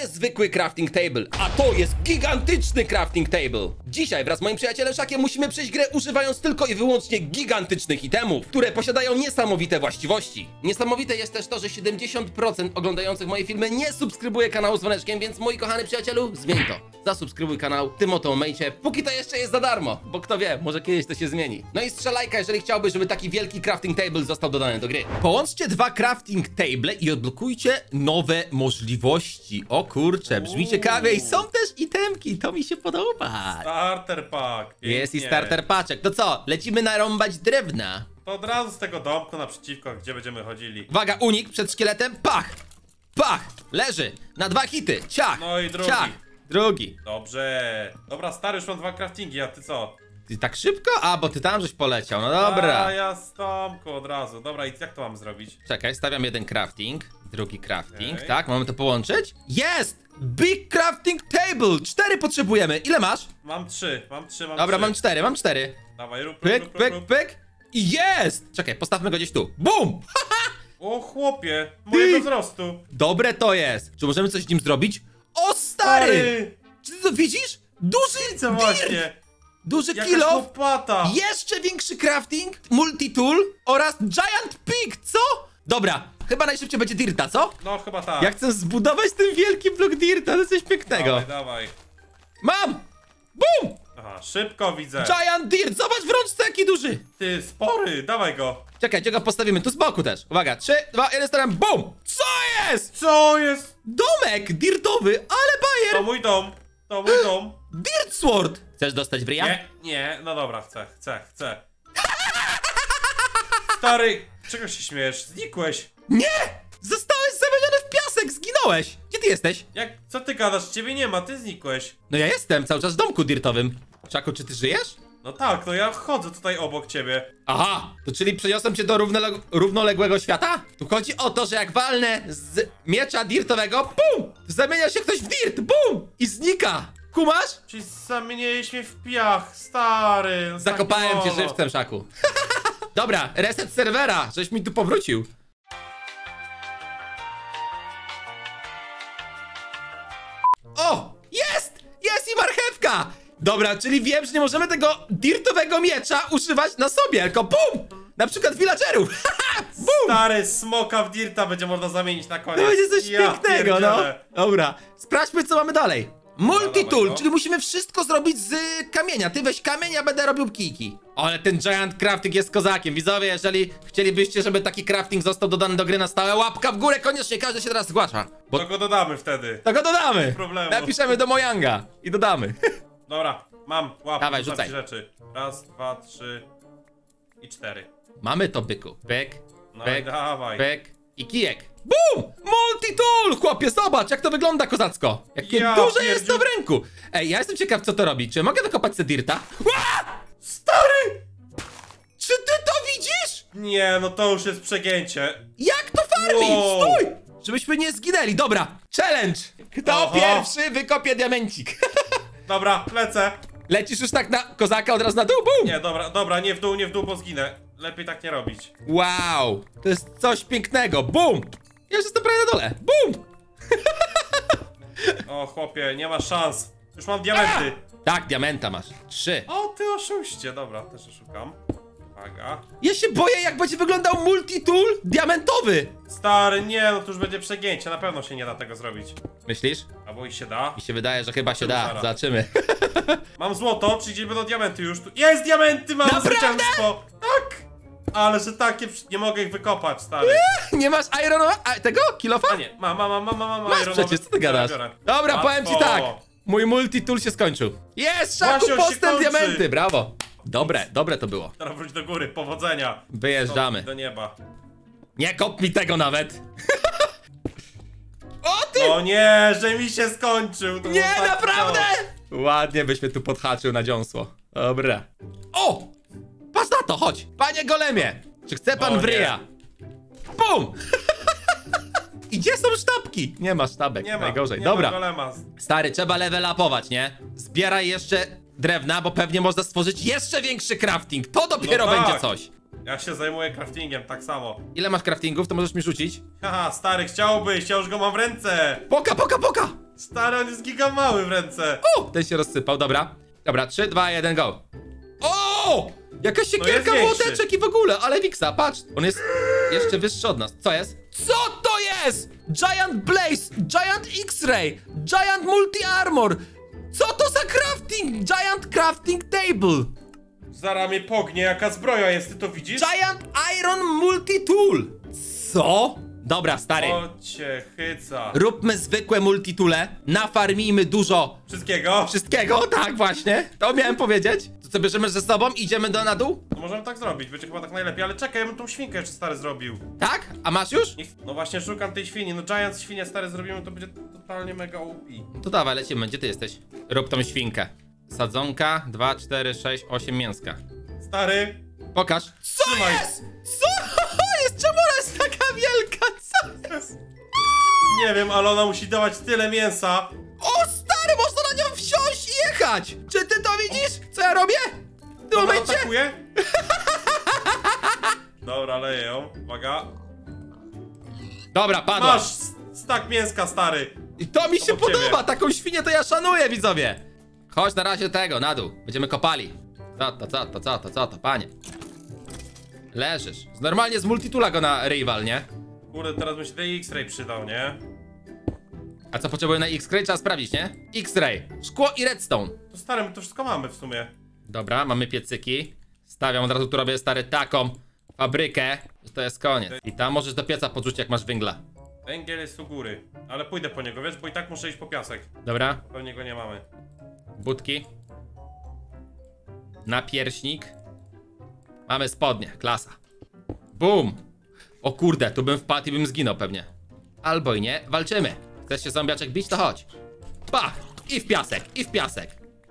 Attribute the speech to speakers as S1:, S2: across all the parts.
S1: jest zwykły crafting table, a to jest gigantyczny crafting table. Dzisiaj wraz z moim przyjacielem Szakiem musimy przejść grę używając tylko i wyłącznie gigantycznych itemów, które posiadają niesamowite właściwości. Niesamowite jest też to, że 70% oglądających moje filmy nie subskrybuje kanału z dzwoneczkiem, więc mój kochany przyjacielu, zmień to. Zasubskrybuj kanał w tym oto momencie, póki to jeszcze jest za darmo, bo kto wie, może kiedyś to się zmieni. No i strzelajka, jeżeli chciałbyś, żeby taki wielki crafting table został dodany do gry. Połączcie dwa crafting table i odblokujcie nowe możliwości. O kurczę, brzmi ciekawie i są też itemki, to mi się podoba.
S2: Starter pack. Pięknie.
S1: Jest i starter paczek. To co, lecimy narąbać drewna.
S2: To od razu z tego domku naprzeciwko, gdzie będziemy chodzili.
S1: Uwaga, unik przed szkieletem, pach! Pach! Leży, na 2 hity, ciach!
S2: No i drugi.
S1: Ciach! Drugi.
S2: Dobrze. Dobra, stary, już mam 2 craftingi, a ty co?
S1: Ty tak szybko? A, bo ty tam żeś poleciał, no dobra.
S2: A ja z domku od razu. Dobra, i jak to mam zrobić?
S1: Czekaj, stawiam jeden crafting, drugi crafting,
S2: Okej.
S1: tak? Mamy to połączyć? Jest! Big crafting table! 4 potrzebujemy. Ile masz?
S2: Mam 3.
S1: Dobra, mam 4, mam 4.
S2: Dawaj, rób.
S1: Pyk, pyk, pyk. I jest! Czekaj, postawmy go gdzieś tu. Bum!
S2: O chłopie, mojego
S1: Ty!
S2: wzrostu.
S1: Dobre to jest. Czy możemy coś z nim zrobić? O, stary! Czy ty to widzisz? Duży
S2: Co
S1: dirt!
S2: właśnie?
S1: Duży
S2: Jakaś
S1: kilo!
S2: łopata.
S1: Jeszcze większy crafting, multi-tool oraz giant pick, co? Dobra, chyba najszybciej będzie dirta, co?
S2: No chyba tak.
S1: Ja chcę zbudować ten wielki blok dirta, to jest coś pięknego.
S2: Dawaj, dawaj.
S1: Mam! Bum!
S2: Aha, szybko widzę.
S1: Giant dirt, zobacz w rączce jaki duży!
S2: Ty, spory, dawaj go.
S1: Czekaj, gdzie go postawimy? Tu z boku też. Uwaga, 3, 2, 1, staram, bum! Co jest?
S2: Co jest?
S1: Domek dirtowy, ale
S2: To
S1: bajer!
S2: mój dom. To mój dom.
S1: Dirt sword! Chcesz dostać w ryja?
S2: Nie, no dobra, chcę. Stary, czego się śmiejesz? Znikłeś.
S1: Nie! Zostałeś zamieniony w piasek, zginąłeś! Gdzie ty jesteś?
S2: Co ty gadasz? Ciebie nie ma, ty znikłeś.
S1: No ja jestem cały czas w domku dirtowym. Szaku, czy ty żyjesz?
S2: No tak, no ja chodzę tutaj obok ciebie.
S1: Aha, to czyli przeniosłem cię do równoległego świata? Tu chodzi o to, że jak walnę z miecza dirtowego, bum! Zamienia się ktoś w dirt, bum! I znika! Kumasz?
S2: Czyli zamieniłeś mnie w piach, stary. No
S1: Zakopałem
S2: tak
S1: cię
S2: wolno.
S1: żywcem, Szaku. Dobra, reset serwera, żeś mi tu powrócił. O! Jest! Jest i marchewka! Dobra, czyli wiem, że nie możemy tego dirtowego miecza używać na sobie, tylko bum! Na przykład villagerów! Bum!
S2: Stary, smoka w dirta będzie można zamienić na koniec.
S1: To będzie coś
S2: Ja
S1: pięknego, no.
S2: pierdzielę.
S1: Dobra, sprawdźmy co mamy dalej. Multi-tool,
S2: dawaj go.
S1: czyli musimy wszystko zrobić z kamienia. Ty weź kamień, ja będę robił kijki. Ale ten giant crafting jest kozakiem. Widzowie, jeżeli chcielibyście, żeby taki crafting został dodany do gry na stałe, łapka w górę, koniecznie każdy się teraz zgłasza. Bo
S2: To go dodamy wtedy.
S1: to go dodamy.
S2: problemu.
S1: Napiszemy do Mojanga i dodamy.
S2: Dobra, mam, łap.
S1: Dawaj,
S2: rzucam
S1: rzucaj.
S2: ci rzeczy. 1, 2, 3 i 4.
S1: Mamy to, byku. Pyk,
S2: No
S1: pyk,
S2: i dawaj.
S1: pyk i kijek. Bum! Multi-tool! Chłopie, zobacz, jak to wygląda kozacko. Jakie
S2: Ja
S1: duże jest to w
S2: pierdziu-
S1: ręku. Ej, ja jestem ciekaw, co to robi. Czy mogę wykopać se dirta? Ła!
S2: Stary!
S1: Czy ty to widzisz?
S2: Nie, no to już jest przegięcie.
S1: Jak to farmić?
S2: Wow.
S1: Stój! Żebyśmy nie zginęli. Dobra, challenge. Kto
S2: Oho.
S1: pierwszy wykopie diamencik?
S2: Dobra, lecę.
S1: Lecisz już tak na kozaka od razu na dół? Bum!
S2: Nie, dobra, nie w dół, bo zginę. Lepiej tak nie robić.
S1: Wow, to jest coś pięknego. Bum! Ja już jestem prawie na dole. Bum!
S2: O chłopie, nie ma szans. Już mam diamenty.
S1: Tak, diamenta masz. 3.
S2: O, ty oszuście. Dobra, też oszukam. Uwaga.
S1: Ja się boję, jak będzie wyglądał multi-tool diamentowy.
S2: Stary, nie, no to już będzie przegięcie. Na pewno się nie da tego zrobić.
S1: Myślisz?
S2: Albo i się da.
S1: Mi się wydaje, że chyba się da.
S2: Zaraz.
S1: Zobaczymy.
S2: Mam złoto, czyli gdzie będą diamenty już tu. Jest diamenty, mam
S1: Naprawdę?
S2: zwycięstwo. Tak. Ale że takie, nie mogę ich wykopać, stary.
S1: Nie masz iron... tego? Kilofa?
S2: A nie, mam.
S1: Masz
S2: ironowy.
S1: przecież, co ty gadasz?
S2: Biorę.
S1: Dobra, powiem ci
S2: Łatwo.
S1: tak. Mój multi-tool się skończył. Jest, Szaku,
S2: Właśnie on się
S1: postęp
S2: kończy.
S1: diamenty, brawo. Dobre to było.
S2: Teraz wróć do góry, powodzenia.
S1: Wyjeżdżamy.
S2: Do nieba.
S1: Nie kop mi tego nawet. O ty!
S2: O nie, że mi się skończył. To
S1: Nie,
S2: było tak
S1: naprawdę!
S2: to.
S1: Ładnie byś mnie tu podhaczył na dziąsło. Dobra. O! Patrz na to, chodź. Panie golemie, czy chce pan
S2: O
S1: w
S2: nie.
S1: ryja? Bum! I gdzie są sztabki? Nie ma sztabek,
S2: Nie ma,
S1: najgorzej.
S2: nie
S1: Dobra.
S2: ma golema.
S1: Stary, trzeba level upować, nie? Zbieraj jeszcze drewna, bo pewnie można stworzyć jeszcze większy crafting. To dopiero
S2: No tak.
S1: będzie coś.
S2: Ja się zajmuję craftingiem, tak samo.
S1: Ile masz craftingów, to możesz mi rzucić?
S2: Haha, stary, chciałbyś, ja już go mam w ręce.
S1: Poka!
S2: Stary, on jest giga mały w ręce.
S1: Ten się rozsypał, dobra. Dobra, 3, 2, 1, go. O! Jakaś siekierka,
S2: większy.
S1: młoteczek i w ogóle, ale Wiksa, patrz. On jest jeszcze wyższy od nas. Co jest? Co to jest? Giant Blaze, Giant X-Ray, Giant Multi-Armor. Co to za crafting? Giant Crafting Table.
S2: Zaraz mnie pognie, jaka zbroja jest, ty to widzisz?
S1: Giant Iron Multi-Tool. Co? Dobra, stary.
S2: O cię chyca.
S1: Róbmy zwykłe multitule, nafarmijmy dużo
S2: Wszystkiego?
S1: wszystkiego, tak właśnie. To miałem powiedzieć. To co, bierzemy ze sobą i idziemy na dół?
S2: No możemy tak zrobić, będzie chyba tak najlepiej, ale czekaj, ja bym tą świnkę jeszcze stary zrobił.
S1: Tak? A masz już?
S2: No właśnie szukam tej świni, no Giant świnię stary zrobimy, to będzie totalnie mega OP.
S1: To dawaj, lecimy. Gdzie ty jesteś? Rób tą świnkę. Sadzonka, 2, 4, 6, 8 mięska.
S2: Stary,
S1: Pokaż. Co
S2: Trzymaj.
S1: jest? Co jest? Czemu ona jest taka wielka? Co jest?
S2: nie wiem, ale ona musi dawać tyle mięsa.
S1: O, stary, można na nią wsiąść i jechać. Czy ty to widzisz? Co ja robię? W tym
S2: Dobra,
S1: momencie?
S2: atakuje? Dobra, leję ją, uwaga.
S1: Dobra, padła.
S2: Masz stak mięska, stary.
S1: I to mi się
S2: Obok
S1: podoba,
S2: ciebie.
S1: taką świnię to ja szanuję, widzowie. Chodź na razie tego, na dół. Będziemy kopali. Co to, panie? Leżysz. Normalnie z multitula go na rival, nie?
S2: Kurde, teraz bym się tej X-Ray przydał, nie?
S1: A co potrzebuję na X-Ray? Trzeba sprawdzić, nie? X-Ray, szkło i redstone.
S2: To stary, my to wszystko mamy w sumie.
S1: Dobra, mamy piecyki. Stawiam od razu, tu robię stary taką fabrykę, że to jest koniec. I tam możesz do pieca podrzucić, jak masz węgla.
S2: Węgiel jest u góry, ale pójdę po niego, wiesz, bo i tak muszę iść po piasek.
S1: Dobra,
S2: Pewnie go nie mamy.
S1: budki. Napierśnik. Mamy spodnie, klasa. Bum! O kurde, tu bym wpadł i bym zginął pewnie. Albo i nie, walczymy. Chcesz się zombiaczek bić, to chodź. Pach! I w piasek, i w piasek.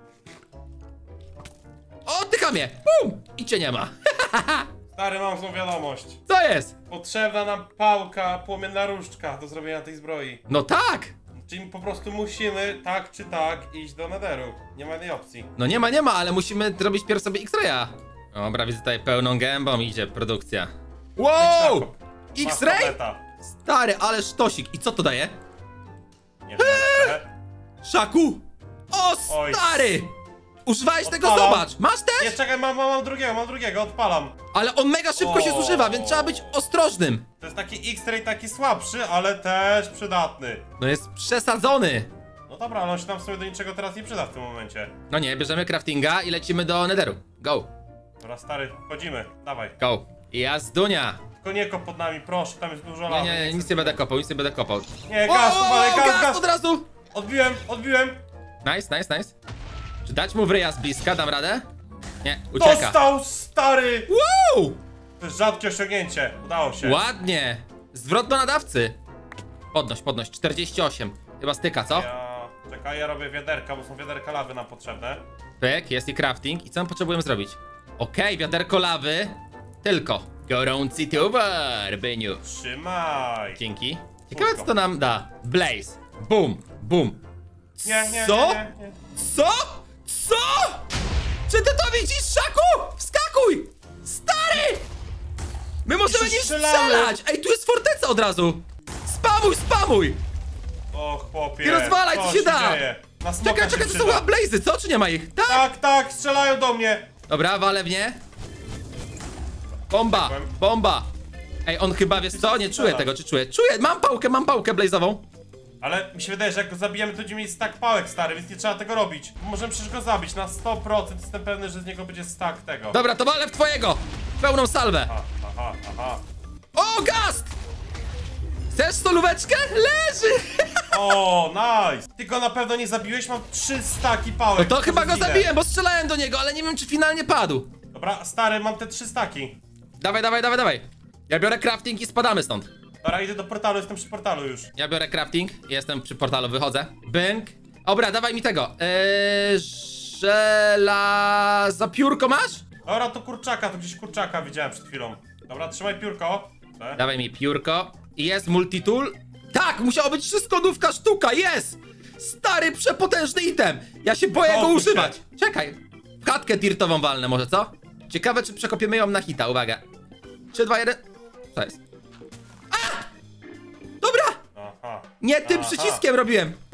S1: O, tyka mnie! Bum! I cię nie ma.
S2: Stary, mam złą wiadomość.
S1: Co jest?
S2: Potrzebna nam pałka, płomienna różdżka do zrobienia tej zbroi.
S1: No tak!
S2: Czyli po prostu musimy, tak czy tak, iść do Netheru. Nie ma innej opcji.
S1: No nie ma, ale musimy zrobić pierw sobie X-Raya. Dobra, widzę tutaj pełną gębą idzie produkcja. Wow!
S2: Masz
S1: X-Ray?
S2: tableta.
S1: Stary, ale sztosik. I co to daje?
S2: Nie wiem.
S1: Szaku! O,
S2: Oj.
S1: stary! Używałeś tego,
S2: Odpalam.
S1: zobacz! Masz
S2: Nie,
S1: też?
S2: czekaj, mam drugiego, odpalam.
S1: Ale on mega szybko się
S2: O.
S1: zużywa, więc trzeba być ostrożnym.
S2: To jest taki X-Ray, taki słabszy, ale też przydatny.
S1: No jest przesadzony.
S2: No dobra, ale on się nam w sumie do niczego teraz nie przyda w tym momencie.
S1: No nie, bierzemy craftinga i lecimy do Netheru. Go,
S2: Dobra, stary, wchodzimy, dawaj.
S1: go. Jazdunia.
S2: Tylko nie kop pod nami, proszę, tam jest dużo
S1: Nie,
S2: lawy.
S1: nie, nic
S2: chcę
S1: nie będę kopał, nic nie będę kopał.
S2: Nie, gaz, uważaj, gaz!
S1: od razu!
S2: Odbiłem!
S1: Nice. Czy dać mu w ryja z bliska, dam radę? Nie, ucieka.
S2: Dostał, stary!
S1: Wow!
S2: To jest rzadkie osiągnięcie, udało się.
S1: Ładnie. Zwrot do nadawcy. Podnoś, 48. Chyba styka, co?
S2: Czekaj, ja robię wiaderka, bo są wiaderka lawy nam potrzebne.
S1: Pyk, jest i crafting. I co my potrzebujemy zrobić? Okej, wiaderko lawy. Tylko. Gorący towar, Byniu.
S2: Trzymaj!
S1: Dzięki. Ciekawe, co to nam da. Blaze. Boom.
S2: Nie.
S1: Co? Co? Czy ty to widzisz, Szaku? Wskakuj! Stary! My możemy
S2: się
S1: nie
S2: strzelamy.
S1: strzelać! Ej, tu jest forteca od razu! Spamuj!
S2: O chłopie,
S1: I rozwalaj, co się da.
S2: dzieje? Na smoka
S1: Czekaj,
S2: się
S1: to są
S2: przyda.
S1: chyba blazy, co? Czy nie ma ich? Tak!
S2: Tak, strzelają do mnie!
S1: Dobra, walę w nie.
S2: Uciekłem.
S1: Bomba! Ej, on chyba, wiesz co? Nie czuję tego, czy czuję? Czuję, mam pałkę blazową.
S2: Ale mi się wydaje, że jak go zabijemy, to będziemy mieć stack pałek, stary, więc nie trzeba tego robić. Możemy przecież go zabić na 100%, jestem pewny, że z niego będzie stack tego.
S1: Dobra, to walę w twojego! Pełną salwę.
S2: Aha.
S1: O, gast! Chcesz solóweczkę? Leży!
S2: O, nice! Ty go na pewno nie zabiłeś, mam 3 staki pałek.
S1: No to chyba go
S2: zginę.
S1: zabiłem, bo strzelałem do niego, ale nie wiem, czy finalnie padł.
S2: Dobra, stary, mam te 3 staki.
S1: Dawaj. Ja biorę crafting i spadamy stąd.
S2: Dobra, idę do portalu, jestem przy portalu już.
S1: Ja biorę crafting, jestem przy portalu, wychodzę. Bęk. Dobra, dawaj mi tego. Żelaza piórko masz?
S2: Dobra, to kurczaka, to gdzieś kurczaka widziałem przed chwilą. Dobra, trzymaj piórko.
S1: Dawaj mi piórko. I jest multitool. Tak, musiało być wszystko sztuka, jest! Stary, przepotężny item. Ja się boję go
S2: Odpuść
S1: używać. Czekaj. Chatkę dirtową walnę może, co? Ciekawe, czy przekopiemy ją na hita, uwaga. 3, 2, 1. Co jest? A! Dobra!
S2: Aha.
S1: Nie tym
S2: Aha.
S1: przyciskiem robiłem. Bum!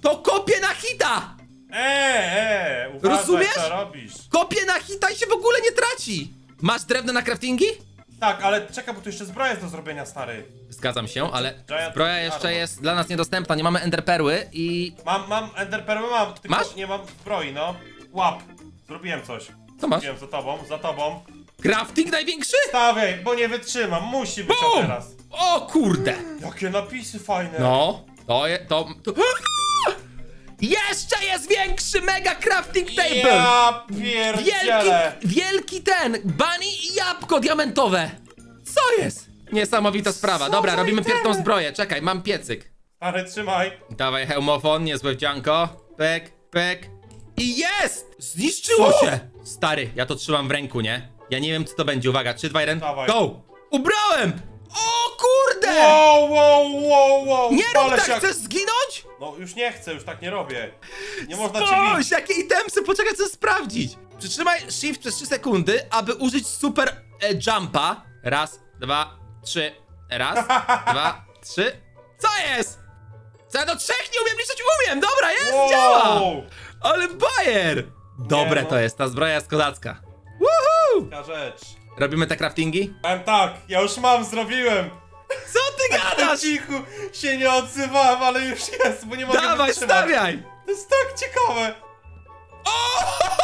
S1: To kopię na hita!
S2: Uważaj,
S1: Rozumiesz?
S2: co robisz.
S1: Kopię na hita i się w ogóle nie traci! Masz drewno na craftingi?
S2: Tak, ale czekaj, bo tu jeszcze zbroja jest do zrobienia, stary.
S1: Zgadzam się, ale
S2: Giant
S1: zbroja jeszcze
S2: armor.
S1: jest dla nas niedostępna, nie mamy enderperły i...
S2: Mam enderperły, tylko
S1: Masz?
S2: nie mam zbroi, no. Łap. Zrobiłem coś.
S1: Co masz?
S2: Zrobiłem za tobą.
S1: Crafting największy?
S2: Stawiaj, bo nie wytrzymam, musi być
S1: Bum!
S2: teraz.
S1: O kurde!
S2: Jakie napisy fajne.
S1: No, to... Jeszcze jest większy mega crafting table!
S2: Ja pierdzielę.
S1: Wielki ten! Bunny i jabłko diamentowe! Co jest? Niesamowita sprawa. Dobra,
S2: za
S1: robimy
S2: itemy?
S1: pierwszą zbroję. Czekaj, mam piecyk.
S2: Stary, trzymaj.
S1: Dawaj hełmofon, niezłe wdzianko. Pek, pek. I jest! Zniszczyło
S2: Co?
S1: się! Stary, ja to trzymam w ręku, nie? Ja nie wiem, co to będzie. Uwaga, 3, 2, 1,
S2: Dawaj.
S1: go! Ubrałem! O kurde!
S2: Wow.
S1: Nie rób
S2: Palę
S1: tak,
S2: się jak-
S1: chcesz zginąć?
S2: No już nie chcę, już tak nie robię. Nie można cię
S1: Spójrz,
S2: bić.
S1: jakie itemsy, poczekaj, chcę sprawdzić. Przytrzymaj shift przez 3 sekundy, aby użyć super jumpa. Raz, 2, 3. Raz, 2, 3. Co jest? Co ja do 3 nie umiem liczyć? Umiem, dobra, jest, działa. Ale bajer. Dobre
S2: no.
S1: to jest, ta zbroja jest kozacka. Woohoo!
S2: Taka rzecz.
S1: Robimy te craftingi?
S2: Powiem tak, ja już zrobiłem.
S1: Co ty
S2: Po
S1: gadasz?
S2: cichu się nie odzywałem, ale już jest, bo nie mogę
S1: Dawaj,
S2: wytrzymać.
S1: stawiaj.
S2: To jest tak ciekawe.
S1: O!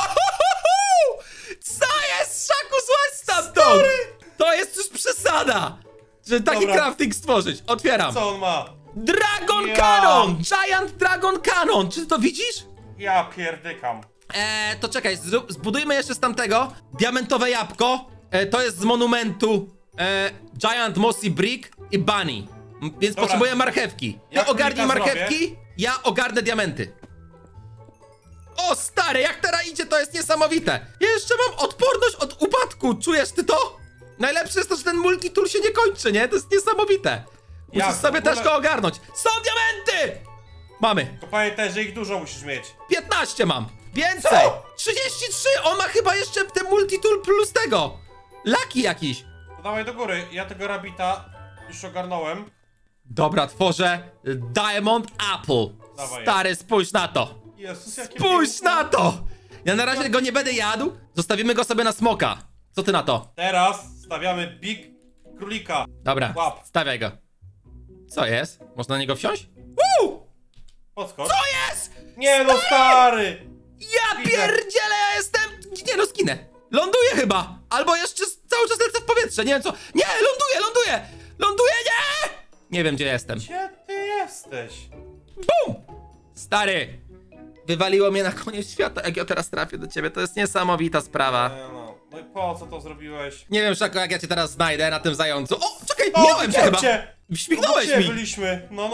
S1: Co jest, Szaku, złaź stamtąd! To jest już przesada! Że taki
S2: Dobra.
S1: crafting stworzyć. Otwieram.
S2: Co on ma?
S1: Dragon
S2: Ja.
S1: Cannon! Giant Dragon Cannon! Czy ty to widzisz?
S2: Ja pierdykam.
S1: To czekaj, zbudujmy jeszcze z tamtego diamentowe jabłko. To jest z monumentu Giant Mossy Brick i Bunny. Więc
S2: Dobra.
S1: potrzebuję marchewki. Ty
S2: Ja
S1: ogarnij
S2: królika
S1: marchewki, ja ogarnę diamenty. O stary, jak teraz idzie, to jest niesamowite. Ja jeszcze mam odporność od upadku, czujesz ty to? Najlepsze jest to, że ten multitool się nie kończy, nie? To jest niesamowite. Musisz
S2: Ja,
S1: sobie
S2: w ogóle-
S1: też go ogarnąć. Są diamenty! Mamy.
S2: Tylko pamiętaj, że ich dużo musisz mieć.
S1: 15 mam. Więcej.
S2: Co?
S1: 33. On ma chyba jeszcze ten multitool plus tego. Laki jakiś.
S2: To dawaj do góry, ja tego rabita już ogarnąłem.
S1: Dobra, tworzę Diamond Apple.
S2: Dawaj.
S1: Stary, spójrz na to.
S2: Jezus, jakie
S1: Spójrz
S2: piękne.
S1: na to. Ja na razie go nie będę jadł. Zostawimy go sobie na smoka. Co ty na to?
S2: Teraz stawiamy Big Królika.
S1: Dobra,
S2: Łap.
S1: stawiaj go. Co jest? Można na niego wsiąść?
S2: Podskocz.
S1: Co jest?
S2: Nie no, stary!
S1: Ja
S2: Widzę.
S1: pierdzielę, ja jestem... Nie no, skinę. Ląduję chyba. Albo jeszcze cały czas lecę w powietrze. Nie wiem co... Nie, ląduję! Ląduję, nie! Nie wiem, gdzie jestem.
S2: Gdzie ty jesteś?
S1: Bum! Stary, wywaliło mnie na koniec świata, jak ja teraz trafię do ciebie. To jest niesamowita sprawa.
S2: No i po co to zrobiłeś?
S1: Nie wiem, Szako, jak ja cię teraz znajdę na tym zającu. O, czekaj,
S2: O,
S1: miałem cię
S2: widziałem
S1: chyba.
S2: cię.
S1: Śmignąłeś
S2: Obok ciebie
S1: mi.
S2: byliśmy. No.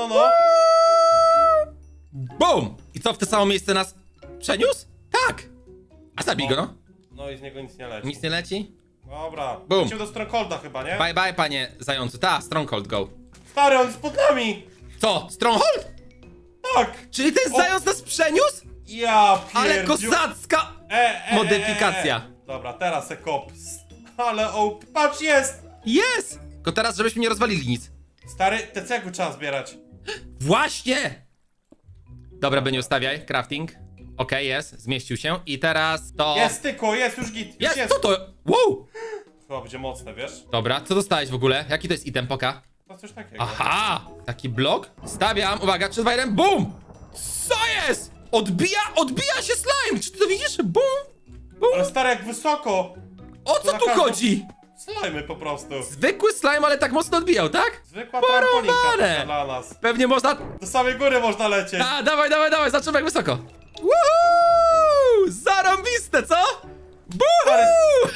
S1: Bum! I co, w to samo miejsce nas przeniósł? Tak. A zabij go, no.
S2: No i z niego nic nie leci.
S1: Nic nie leci?
S2: Dobra.
S1: Bum.
S2: Lecimy do Strongholda chyba, nie?
S1: Bye, bye, panie zającu. Ta, Stronghold, go.
S2: Stary, on jest pod nami!
S1: Co, Stronghold?
S2: Tak!
S1: Czyli ten
S2: O.
S1: zając nas przeniósł?
S2: Ja
S1: Ale
S2: pierdziu...
S1: kozacka modyfikacja.
S2: Dobra, teraz se kop. Ale patrz, jest!
S1: Jest! Tylko teraz, żebyśmy nie rozwalili nic.
S2: Stary, te cegły trzeba zbierać.
S1: Właśnie! Dobra, by nie ustawiaj, crafting. Okej, jest, zmieścił się. I teraz to...
S2: Jest tylko, jest już git.
S1: Jest, co to? Wow!
S2: Chyba będzie mocne, wiesz?
S1: Dobra, co dostałeś w ogóle? Jaki to jest item, poka?
S2: To coś takiego.
S1: Aha! Taki blok? Stawiam, uwaga, 3, 2, 1, BUM! Co jest? Odbija się slime! Czy ty to widzisz? BUM! BUM!
S2: Ale stary, jak wysoko!
S1: O co
S2: na
S1: tu
S2: każdą-
S1: chodzi?
S2: Slajmy po prostu.
S1: Zwykły slime, ale tak mocno odbijał, tak?
S2: Zwykła trampolinka
S1: Porąbane.
S2: taka dla nas.
S1: Pewnie można...
S2: Do samej góry można lecieć.
S1: A, dawaj, zobaczymy jak wysoko. Woohoo! Zarąbiste, co?
S2: Stary.
S1: Buhu!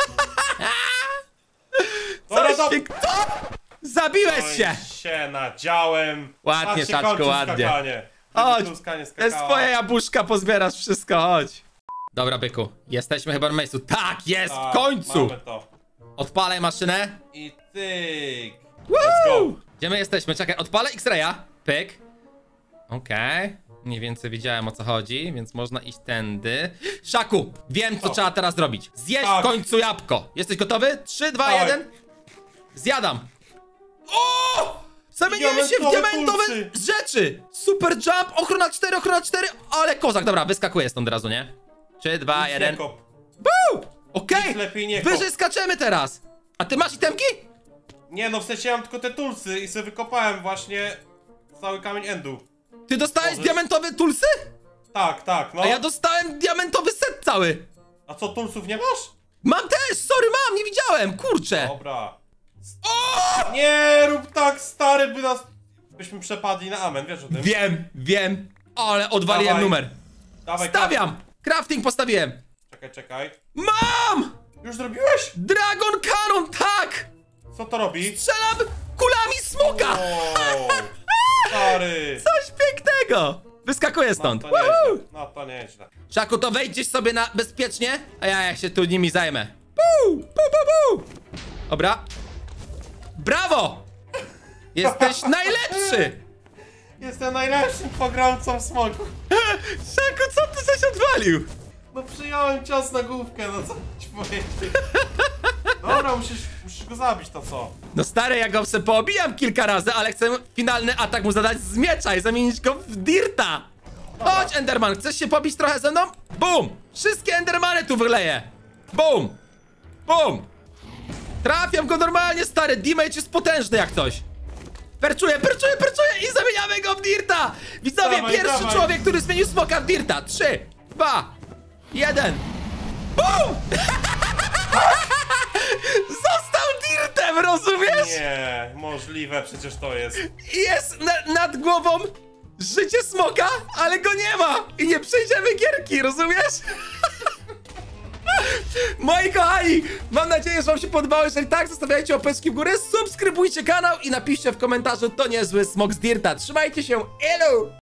S2: Dobra,
S1: Coś pięknego. Zabiłeś
S2: Oj,
S1: się!
S2: się nadziałem.
S1: Ładnie,
S2: Tak się
S1: Czaczku,
S2: kończy
S1: ładnie.
S2: skakanie.
S1: Chodź,
S2: Tuskanie
S1: te
S2: skakała.
S1: swoje jabłuszka pozbierasz wszystko, chodź. Dobra, byku, jesteśmy chyba na miejscu. Tak, jest,
S2: Tak,
S1: w końcu!
S2: Mamy to.
S1: Odpalaj maszynę.
S2: I tyk.
S1: Woo!
S2: Let's go.
S1: Gdzie my jesteśmy? Czekaj, odpalę X-raya. Pyk. Okej. Mniej więcej wiedziałem, o co chodzi, więc można iść tędy. Szaku, wiem, co
S2: Co?
S1: trzeba teraz zrobić. Zjeść
S2: Tak.
S1: w końcu jabłko. Jesteś gotowy? 3, 2,
S2: Dawaj.
S1: 1. Zjadam. O! Zamieniłem się w
S2: Diamentowe
S1: diamentowe
S2: tulsy.
S1: rzeczy! Super jump, ochrona 4, ale kozak, dobra, wyskakuję stąd od razu, nie? 3, 2, 1.
S2: Nie kop.
S1: Okej,
S2: Nic lepiej nie kop.
S1: wyżej skaczemy teraz! A ty masz itemki?
S2: Nie no, w sensie ja mam tylko te tulsy i sobie wykopałem właśnie cały kamień endu.
S1: Ty dostałeś
S2: Możesz-
S1: diamentowe tulsy?
S2: Tak, no.
S1: A ja dostałem diamentowy set cały!
S2: A co, tulsów nie masz?
S1: Mam też, sorry, mam, nie widziałem, kurczę!
S2: Dobra. Nie rób tak, stary, byśmy przepadli na amen, wiesz o tym?
S1: Wiem, ale odwaliłem
S2: Dawaj.
S1: numer.
S2: Dawaj,
S1: Stawiam! Crafting postawiłem!
S2: Czekaj.
S1: Mam!
S2: Już zrobiłeś?
S1: Dragon Cannon, tak!
S2: Co to robi?
S1: Strzelam kulami smoka!
S2: Wow, stary.
S1: Coś pięknego! Wyskakuję stąd.
S2: No
S1: Woohoo!
S2: to nieźle.
S1: Szaku, to wejdź sobie na bezpiecznie, a ja się tu nimi zajmę. Puu. Dobra. Brawo! Jesteś najlepszy!
S2: Jestem najlepszym pogromcą smoku.
S1: Szaku, co ty żeś odwalił?
S2: No przyjąłem cios na główkę, no co ci powiedzieć. Dobra, musisz go zabić, to co?
S1: No stary, ja go se poobijam kilka razy, ale chcę finalny atak mu zadać z miecza i zamienić go w dirta. Chodź, Enderman, chcesz się pobić trochę ze mną? Bum! Wszystkie Endermany tu wyleję. Bum! Trafiam go normalnie, stary, damage jest potężny jak coś. Perczuję i zamieniamy go w dirta! Widzowie,
S2: Dawaj,
S1: pierwszy
S2: dawaj.
S1: człowiek, który zmienił smoka w dirta. 3, 2, 1. Bum! Został dirtem, rozumiesz?
S2: Nie, możliwe przecież to jest.
S1: Jest nad głową życie smoka, ale go nie ma i nie przejdziemy gierki, rozumiesz? Moi kochani, mam nadzieję, że wam się podobało. Jeżeli tak, zostawiajcie łapeczki w górę, subskrybujcie kanał i napiszcie w komentarzu, to niezły smok z dirta. Trzymajcie się, elu!